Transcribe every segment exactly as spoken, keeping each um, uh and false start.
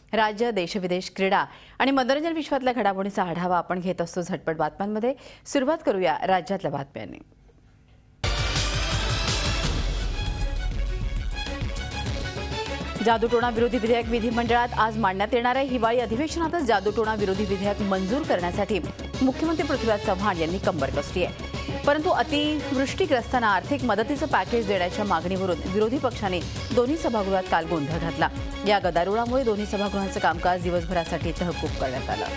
राज्य, देशविदेश, क्रीडा आणि मनोरंजन विश्वातल्या घडामोडींचा आढावा आपण घेत असतो झटपट बातम्यांमध्ये। सुरुवात करूया राज्यातल्या बातम्यांनी। जादूटोणा विरोधी विधेयक विधिमंडळात आज मांडण्यात येणार आहे। हिवाळी अधिवेशनातच जादूटोणा विरोधी विधेयक मंजूर करण्यासाठी मुख्यमंत्री पृथ्वीराज चव्हाण यांनी कंबर कसली आहे। परंतु अतिवृष्टीग्रस्तांना आर्थिक मदतीचं पॅकेज देण्याच्या मागणीवरून विरोधी पक्षाने दोन्ही सभागृहात काल गोंधळ घातला। या गदारोळामुळे दोन्ही सभागृहांचं कामकाज दिवसभरासाठी तहकूब करण्यात आलं।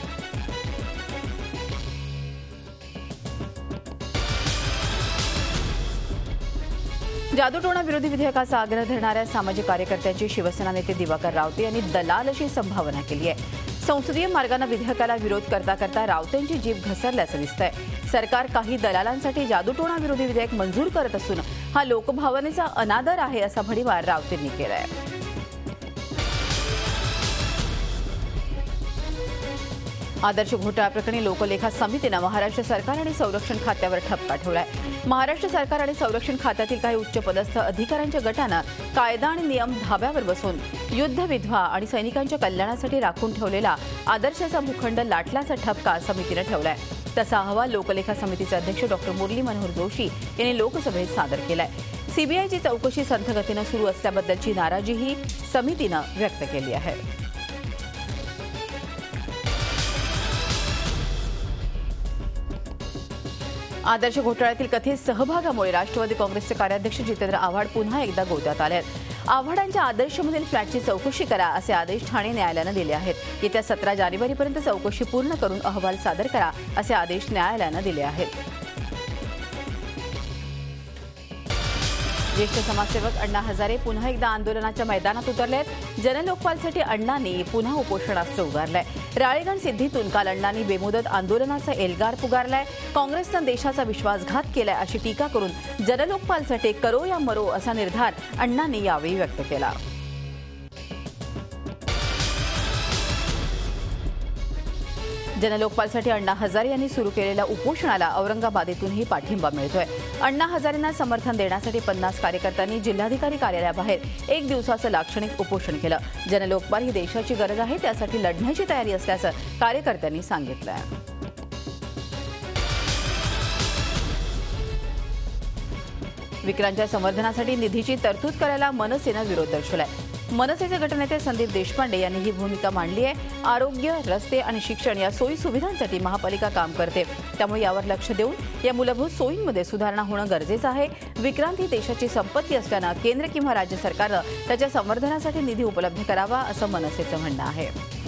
जादूटोणा विरोधी विधेयकाचा आग्रह धरणाऱ्या सामाजिक कार्यकर्त्यांची शिवसेना नेते दिवाकर रावते यांनी दलाल अशी संभावना केली आहे। संसदीय मार्गाने विधेयकाला विरोध करता करता रावतेंची जीभ घसरल्याचं दिसतंय। सरकार काही दलालांसाठी जादूटोणा विरोधी विधेयक मंजूर करत असून हा लोकभावनेचा अनादर आहे असा भडीमार रावतेंनी केलाय। आदर्श घोटाळा प्रकरणी लोकलेखा समितीने महाराष्ट्र सरकार आणि संरक्षण खात्यावर ठपका ठेवलाय। महाराष्ट्र सरकार आणि संरक्षण खात्यातील काही उच्चपदस्थ अधिकाऱ्यांच्या गटाने कायदा आणि नियम धाब्यावर बसवून युद्ध विधवा आणि सैनिकांच्या कल्याणासाठी राखून ठेवलेला आदर्शाचा भूखंड लाटल्याचा ठपका समितीने ठेवलाय। तसा अहवाल लोकलेखा समितीचे अध्यक्ष डॉक्टर मुरली मनोहर जोशी यांनी लोकसभेत सादर केलाय। सीबीआयची चौकशी संथ गतीने सुरू असल्याबद्दलची नाराजीही समितीने व्यक्त केली आहे। आदर्श घोटाळ्यातील कथित सहभागामुळे राष्ट्रवादी काँग्रेसचे कार्याध्यक्ष जितेंद्र आव्हाड पुन्हा एकदा गोत्यात आले आहेत। आव्हाडांच्या आदर्शमधील फ्लॅटची चौकशी करा असे आदेश ठाणे न्यायालयाने दिले आहेत। येत्या सतरा जानेवारीपर्यंत चौकशी पूर्ण करून अहवाल सादर करा असे आदेश न्यायालयाने दिले आहेत। ज्येष्ठ समाजसेवक अण्णा हजारे पुन्हा एकदा आंदोलनाच्या मैदानात उतरले आहेत। जनलोकपालसाठी अण्णांनी पुन्हा उपोषणास्त्र उगारलंय। राळेगण सिद्धीतून काल अण्णांनी बेमुदत आंदोलनाचा एल्गार पुकारलाय। काँग्रेसनं देशाचा विश्वासघात केलाय अशी टीका करून जनलोकपालसाठी करो या मरो असा निर्धार अण्णांनी यावेळी व्यक्त केला। जनलोकपालसाठी अण्णा हजारे यांनी सुरू केलेल्या उपोषणाला औरंगाबादेतूनही पाठिंबा मिळतोय। अण्णा हजारेंना समर्थन देण्यासाठी पन्नास कार्यकर्त्यांनी जिल्हाधिकारी कार्यालयाबाहेर एक दिवसाचं लाक्षणिक उपोषण केलं। जनलोकपाल ही देशाची गरज आहे, त्यासाठी लढण्याची तयारी असल्याचं कार्यकर्त्यांनी सांगितलं। विक्रांतच्या संवर्धनासाठी निधीची तरतूद करायला मनसेनं विरोध दर्शवलाय। मनसेचे गटनेते संदीप देशपांडे यांनी ही भूमिका मांडली आहे। आरोग्य, रस्ते आणि शिक्षण या सोयी सुविधांसाठी महापालिका काम करते, त्यामुळे यावर लक्ष देऊन या मूलभूत सोयींमध्ये सुधारणा होणं गरजेचं आहे। विक्रांत ही देशाची संपत्ती असल्यानं केंद्र किंवा राज्य सरकारनं त्याच्या संवर्धनासाठी निधी उपलब्ध करावा असं मनसेचं म्हणणं आहे।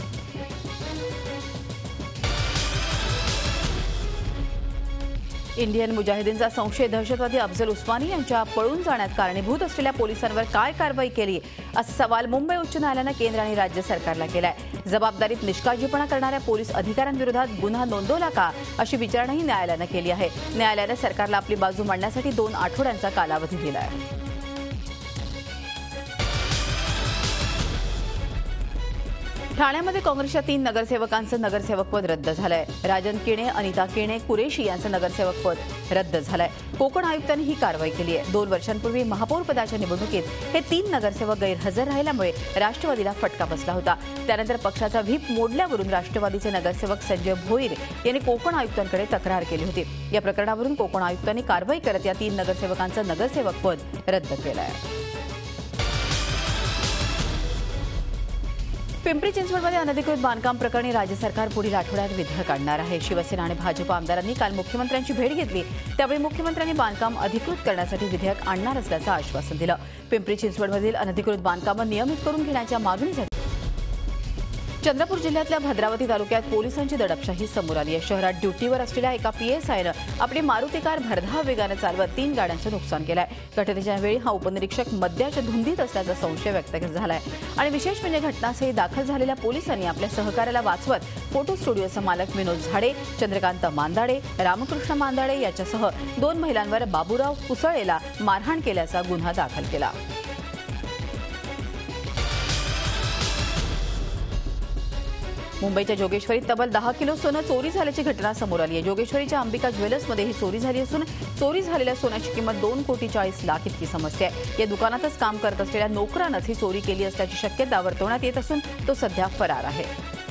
इंडियन मुजाहिदीनचा संशय दहशतवादी अफजल उस्मानी यांच्या पळून जाण्यात कारणीभूत असलेल्या पोलिसांवर काय कारवाई केली असा सवाल मुंबई उच्च न्यायालयाने केंद्र आणि राज्य सरकारला केलाय। जबाबदारीत निष्काळजीपणा करणाऱ्या पोलीस अधिकाऱ्यांविरोधात गुन्हा नोंदवला का अशी विचारणाही न्यायालयाने केली आहे। न्यायालयाने सरकारला आपली बाजू मांडण्यासाठी दोन आठवड्यांचा कालावधी दिलाय। ठाण्यामध्ये काँग्रेसच्या तीन नगरसेवकांचं नगरसेवकपद रद्द झालंय। राजन किणे, अनिता किणे, कुरेशी यांचं नगरसेवकपद रद्द झालंय। कोकण आयुक्तांनी ही कारवाई केली आहे। दोन वर्षांपूर्वी महापौर पदाच्या निवडणुकीत हे तीन नगरसेवक गैरहजर राहिल्यामुळे राष्ट्रवादीला फटका बसला होता। त्यानंतर पक्षाचा व्हीप मोडल्यावरून राष्ट्रवादीचे नगरसेवक संजय भोईर यांनी कोकण आयुक्तांकडे तक्रार केली होती। या प्रकरणावरून कोकण आयुक्तांनी कारवाई करत या तीन नगरसेवकांचं नगरसेवकपद रद्द केलं आहे। पिंपरी चिंचवडमध्ये अनधिकृत बांधकाम प्रकरणी राज्य सरकार पुढील आठवड्यात विधेयक आणणार आहे। शिवसेना आणि भाजप आमदारांनी काल मुख्यमंत्र्यांची भेट घेतली, त्यावेळी मुख्यमंत्र्यांनी बांधकाम अधिकृत करण्यासाठी विधेयक आणणार असल्याचं आश्वासन दिलं। पिंपरी चिंचवडमधील अनधिकृत बांधकामं नियमित करून घेण्याच्या मागणीसाठी चंद्रपूर जिल्ह्यातल्या भद्रावती तालुक्यात पोलिसांची दडपशाही समोर आली आहे। शहरात ड्युटीवर असलेल्या एका पीएसआयनं आपली मारुती कार भरधाव वेगानं चालवत तीन गाड्यांचं नुकसान केलंय। घटनेच्या वेळी हा उपनिरीक्षक मद्याच्या धुंदीत असल्याचा संशय व्यक्त झालाय आणि विशेष म्हणजे घटनास्थळी दाखल झालेल्या पोलिसांनी आपल्या सहकार्याला वाचवत फोटो स्टुडिओचा मालक विनोद झाडे, चंद्रकांत मांदाडे, रामकृष्ण मांदाडे याच्यासह दोन महिलांवर बाबूराव कुसळेला मारहाण केल्याचा गुन्हा दाखल केला। मुंबईच्या जोगेश्वरीत तब्बल दहा किलो सोनं चोरी झाल्याची घटना समोर आली आहे। जोगेश्वरीच्या अंबिका ज्वेलर्समध्ये ही चोरी झाली असून चोरी झालेल्या सोन्याची किंमत दोन कोटी चाळीस लाख इतकी समजते आहे। या दुकानातच काम करत असलेल्या नोकरानंच ही चोरी केली असल्याची शक्यता वर्तवण्यात येत असून तो सध्या फरार आहे।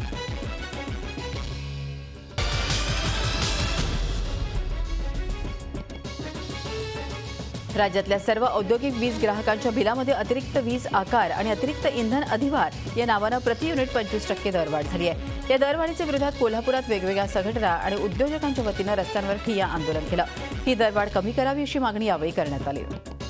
राज्यातल्या सर्व औद्योगिक वीज ग्राहकांच्या बिलामध्ये अतिरिक्त वीज आकार आणि अतिरिक्त इंधन अधिभार या नावानं प्रति युनिट पंचवीस टक्के दरवाढ झाली आहे। या दरवाढीच्या विरोधात कोल्हापुरात वेगवेगळ्या संघटना आणि उद्योजकांच्या वतीनं रस्त्यांवर ठिय्या आंदोलन केलं। ही दरवाढ कमी करावी अशी मागणी यावेळी करण्यात आली।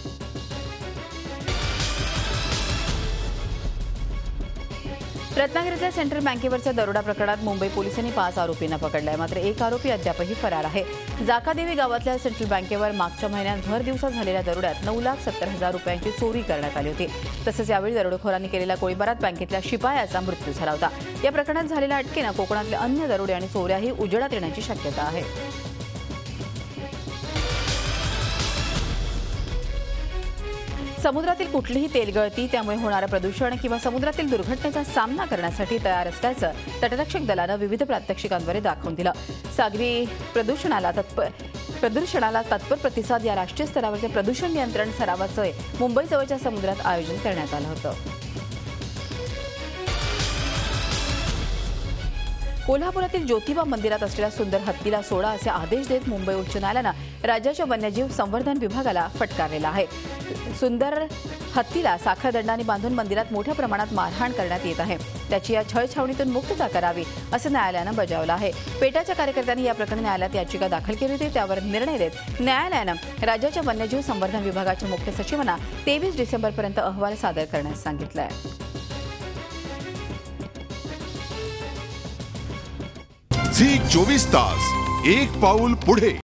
रत्नागिरीतल्या सेंट्रल बँकेवरच्या दरोडा प्रकरणात मुंबई पोलिसांनी पाच आरोपींना पकडलाय, मात्र एक आरोपी अद्यापही फरार आहे। जाकादेवी गावातल्या सेंट्रल बँकेवर मागच्या महिन्यात भर दिवसा झालेल्या दरोड्यात नऊ लाख सत्तर हजार रुपयांची चोरी करण्यात आली होती। तसंच यावेळी दरोडेखोरांनी केलेल्या गोळीबारात बँकेतल्या शिपायाचा मृत्यू झाला होता। या प्रकरणात झालेल्या अटकेनं कोकणातले अन्य दरोडे आणि चोऱ्याही उजेडात येण्याची शक्यता आहे। समुद्रातील कुठलीही तेलगळती, त्यामुळे होणारं प्रदूषण किंवा समुद्रातील दुर्घटनेचा सामना करण्यासाठी तयार असल्याचं तटरक्षक दलानं विविध प्रात्यक्षिकांद्वारे दाखवून दिलं। सागरी प्रदूषणाला तत्पर प्रदूषणाला तत्पर प्रतिसाद या राष्ट्रीय स्तरावरच्या प्रदूषण नियंत्रण सरावाचं मुंबईजवळच्या समुद्रात आयोजन करण्यात आलं होतं। कोल्हापुरातील ज्योतिबा मंदिरात असलेल्या सुंदर हत्तीला सोडा असे आदेश देत मुंबई उच्च न्यायालयानं राज्याच्या वन्यजीव संवर्धन विभागाला फटकारलेला आहे। सुंदर हत्तीला साखळदंडाने बांधून मंदिरात मोठ्या प्रमाणात मारहाण करण्यात येत आहे। त्याची या छळछावणीतून मुक्तता करावी असं न्यायालयानं बजावलं आहे। पेटाच्या कार्यकर्त्यांनी या प्रकरणी न्यायालयात याचिका दाखल केली होती। त्यावर निर्णय देत न्यायालयानं राज्याच्या वन्यजीव संवर्धन विभागाच्या मुख्य सचिवांना तेवीस डिसेंबरपर्यंत अहवाल सादर करण्यास सांगितलं आहे। झी चोवीस तास एक पाऊल पुढे।